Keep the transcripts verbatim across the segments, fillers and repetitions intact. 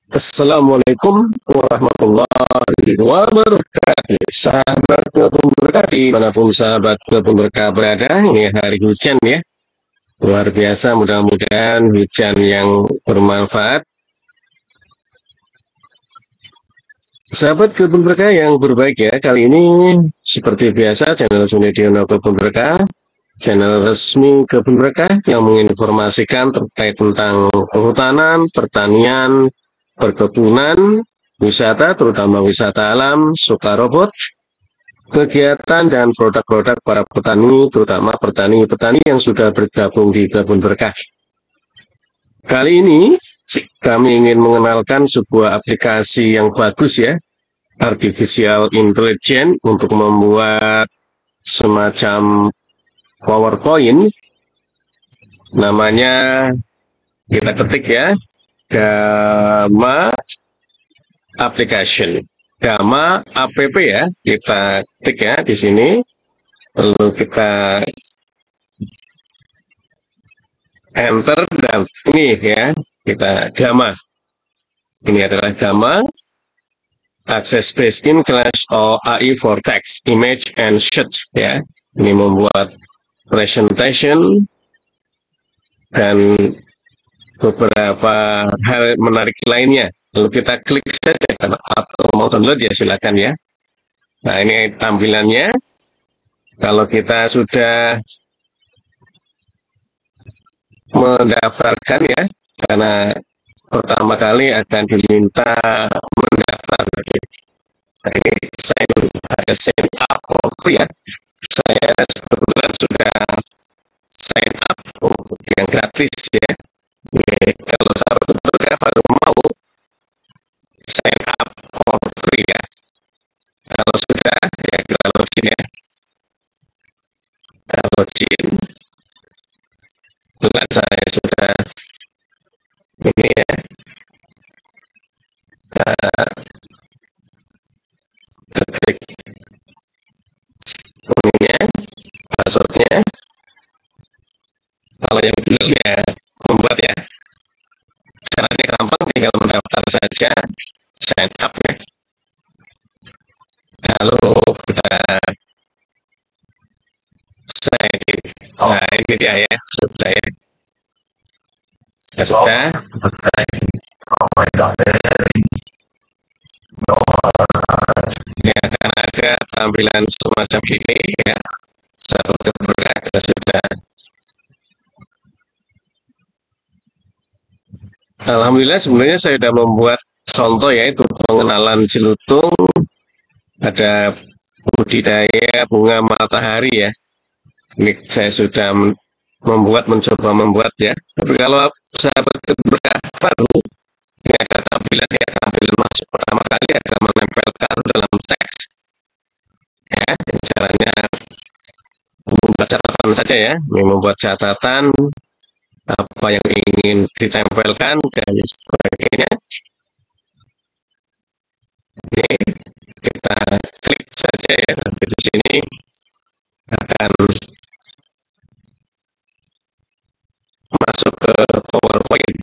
Assalamualaikum warahmatullahi wabarakatuh. Sahabat kebun berkah dimanapun sahabat kebun berkah berada, ini hari hujan ya. Luar biasa, mudah-mudahan hujan yang bermanfaat. Sahabat kebun berkah yang berbaik ya, kali ini seperti biasa channel Sunediono Kebun Berkah, channel resmi Kebun Berkah yang menginformasikan terkait tentang kehutanan, pertanian, perkebunan, wisata, terutama wisata alam, suka robot, kegiatan dan produk-produk para petani, terutama petani-petani yang sudah bergabung di Kebun Berkah. Kali ini kami ingin mengenalkan sebuah aplikasi yang bagus ya, artificial intelligence, untuk membuat semacam PowerPoint. Namanya kita ketik ya, Gamma Application, Gamma App ya, kita ketik ya di sini, lalu kita enter dan ini ya, kita Gamma. Ini adalah Gamma Access Based in Class or A I for Text, Image and Shot ya. Ini membuat presentation dan beberapa hal menarik lainnya. Lalu kita klik saja, atau mau download ya silakan ya. Nah, ini tampilannya. Kalau kita sudah mendaftarkan ya, karena pertama kali akan diminta mendaftar. Nah, ini sign, ada sign up for free ya. Saya kebetulan sudah sign up untuk yang gratis ya. Oke, kalau sahabat berkah baru mau sign up for free ya. Kalau sudah ya kita login ya. Kita login. Bukan saya sudah ini ya. Kita ketik ininya, passwordnya. Kalau yang dulu ya membuat ya. Caranya gampang, tinggal mendaftar saja, sign up ya. Lalu kita sign in. Nah, ini dia ya, sudah ya. Ya sudah. Ini akan ada tampilan semacam ini ya. Sahabat berkah kita sudah. Alhamdulillah, sebenarnya saya sudah membuat contoh yaitu pengenalan Cilutung, ada budidaya bunga matahari ya. Ini saya sudah membuat, mencoba membuat ya. Tapi kalau sahabat berkah baru, ini ada tampilan ya, tampilan masuk pertama kali ada menempelkan dalam teks. Ya, caranya membuat catatan saja ya, ini membuat catatan apa yang ingin ditempelkan dan sebagainya. Ini kita klik saja ya, nanti di sini akan masuk ke PowerPoint.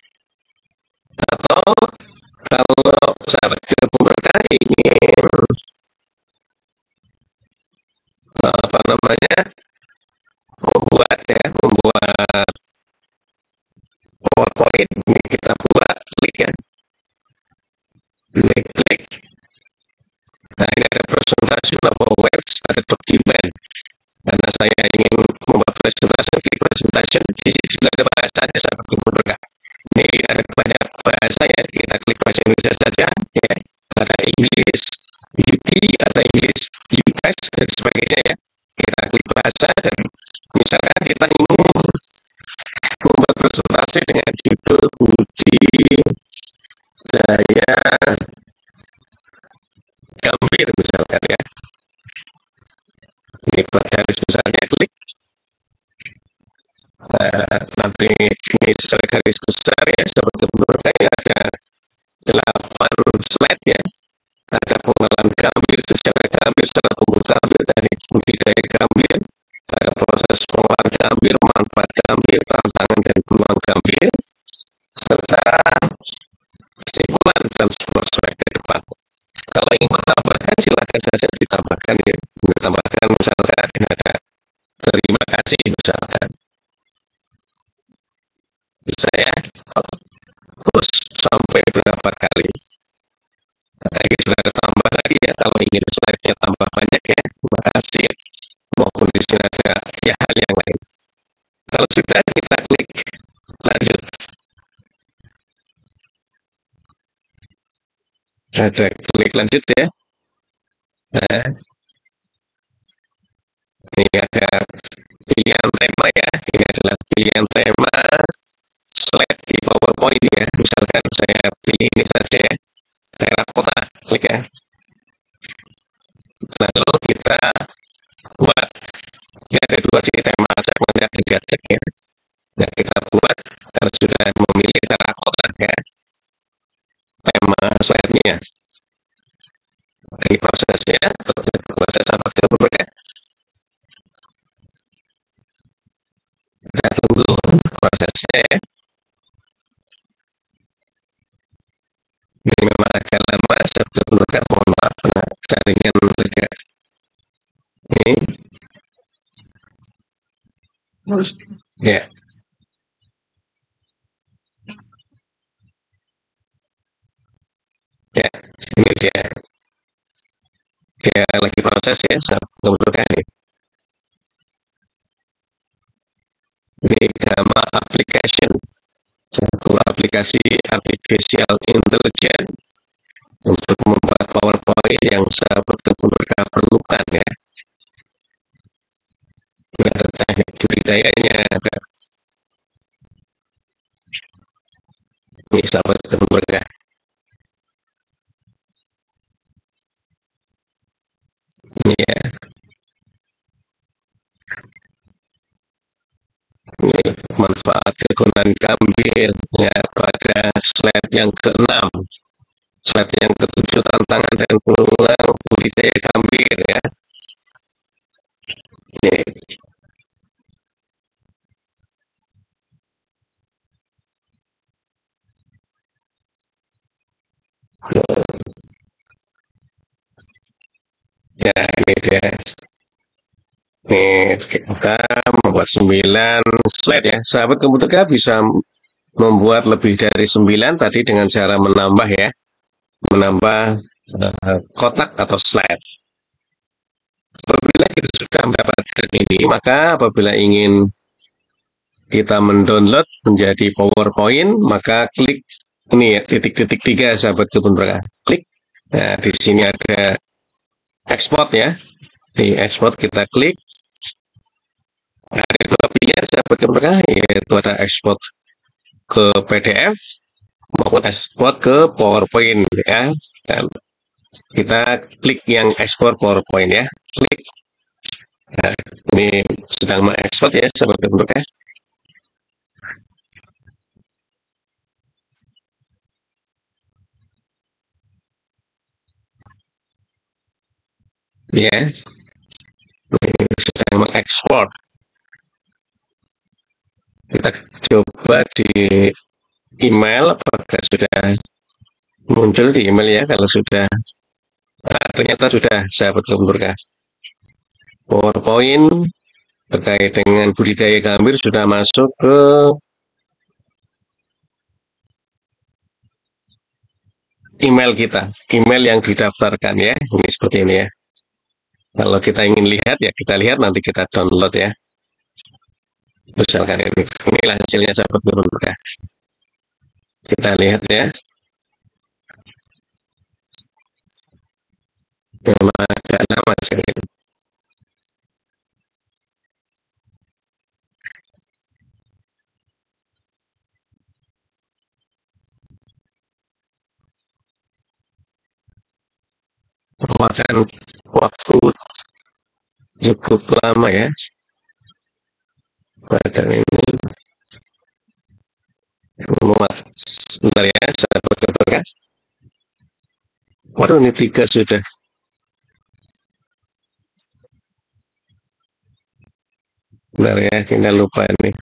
Atau kalau sahabat kebun berkah ingin apa namanya membuat ya, membuat PowerPoint, ini kita buat, klik ya, klik klik. Nah, ini ada presentasi atau webs, ada dokumen. Karena saya ingin membuat presentasi, klik presentation, di sini juga ada bahasanya sahabat kebun berkah. Ini ada banyak bahasa ya, kita klik bahasa Indonesia saja ya. Ada Inggris U K, ada Inggris U S dan sebagainya ya. Kita klik bahasa dan misalkan kita ingin membuat presentasi dengan judul budidaya gambir misalkan ya. Ini garis besarnya, klik. Nah, nanti ini secara garis besar ya, seperti menurut saya ada delapan slide ya. Ada pengenalan gambir, secara gambir, secara tumbuh gambir, dari budidaya gambir, ada proses pengolahan gambir, manfaat gambir, tantangan dan peluang gambir, serta Kalau ingin menambahkan silakan saja ditambahkan ya. Ditambahkan misalkan ada terima kasih misalkan. Saya terus sampai berapa kali. Nah, ini sudah ada tambah lagi ya kalau ingin slide-nya tambah banyak ya. Terima kasih. Maupun di sini ada ya hal yang lain. Kalau sudah kita klik lanjut. Ada klik lanjut ya. Nah, ini ada pilihan tema ya. Ini adalah pilihan tema slide di PowerPoint ya. Misalkan saya pilih ini saja ya. Daerah kota, klik ya. Lalu kita buat. Ini ada dua sih tema segmen dan tiga ya. Nah, kita buat kalau sudah memilih daerah kota ya. Tema slide-nya. Dari prosesnya, proses apa kita kita tunggu prosesnya ya. Ini memang agak lama sebetulnya, mohon maaf nah, jaringan juga ini ya ya ini dia ya lagi proses ya sebetulnya ini ini gamma application satu aplikasi artificial intelligence untuk membuat PowerPoint yang seperti mereka perlukan ya. Ini ada teknik budidayanya, ada ini sahabat mereka. Ini ya. Ini manfaat kegunaan gambir ya pada slide yang keenam. Slide yang ketujuh tantangan dan peluang budidaya gambir ya. Ini ya ini dia. Ini kita membuat sembilan slide ya. Sahabat komputer bisa membuat lebih dari sembilan tadi dengan cara menambah ya. Menambah uh, kotak atau slide. Apabila kita sudah mendapatkan ini, maka apabila ingin kita mendownload menjadi PowerPoint, maka klik ini ya, titik-titik tiga sahabat komputer. Klik. Nah, di sini ada export ya. Di export kita klik. Ada dua pilihan sahabat komputer, yaitu ada export ke P D F maupun export ke PowerPoint ya. Dan kita klik yang ekspor PowerPoint ya. Klik. Nah, ini sedang mengekspor ya sahabat komputer. Ya, ini sedang mengekspor. Kita coba di email apakah sudah muncul di email ya. Kalau sudah nah, ternyata sudah sahabat komputer. PowerPoint terkait dengan budidaya gambir sudah masuk ke email kita, email yang didaftarkan ya. Ini seperti ini ya. Kalau kita ingin lihat ya kita lihat, nanti kita download ya. Misalkan ini, inilah hasilnya sahabat komputer. Kita lihat ya. Memang agak lama sekali. Memakan waktu cukup lama ya. Pada ini muat sebentar ya sahabat komputer. Waduh, ini tiga sudah. Bentar ya, kita lupa nih.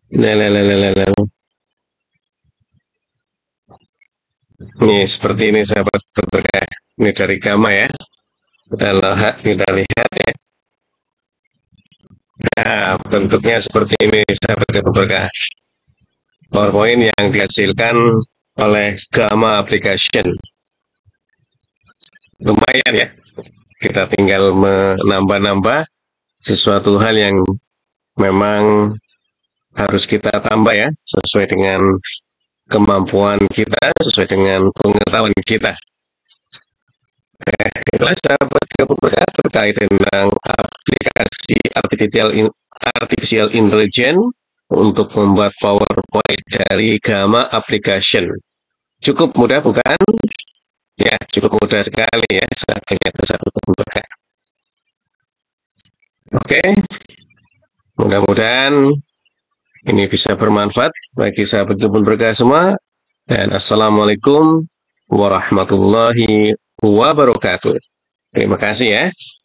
Nah, nah, nah, nah, nah. Nih, seperti ini sahabat berkah. Ini dari Gama ya. Kita lihat, kita lihat ya. Nah, bentuknya seperti ini sahabat berkah. PowerPoint yang dihasilkan oleh Gama Application. Lumayan ya. Kita tinggal menambah-nambah sesuatu hal yang memang harus kita tambah ya, sesuai dengan kemampuan kita, sesuai dengan pengetahuan kita. Itulah sahabat berkah terkait tentang aplikasi artificial, artificial intelligence untuk membuat PowerPoint dari Gama Application. Cukup mudah bukan? Ya, cukup mudah sekali ya, ternyata sahabat berkah. Oke, mudah-mudahan ini bisa bermanfaat bagi sahabat kebun berkah semua. Dan assalamualaikum warahmatullahi wabarakatuh. Terima kasih ya.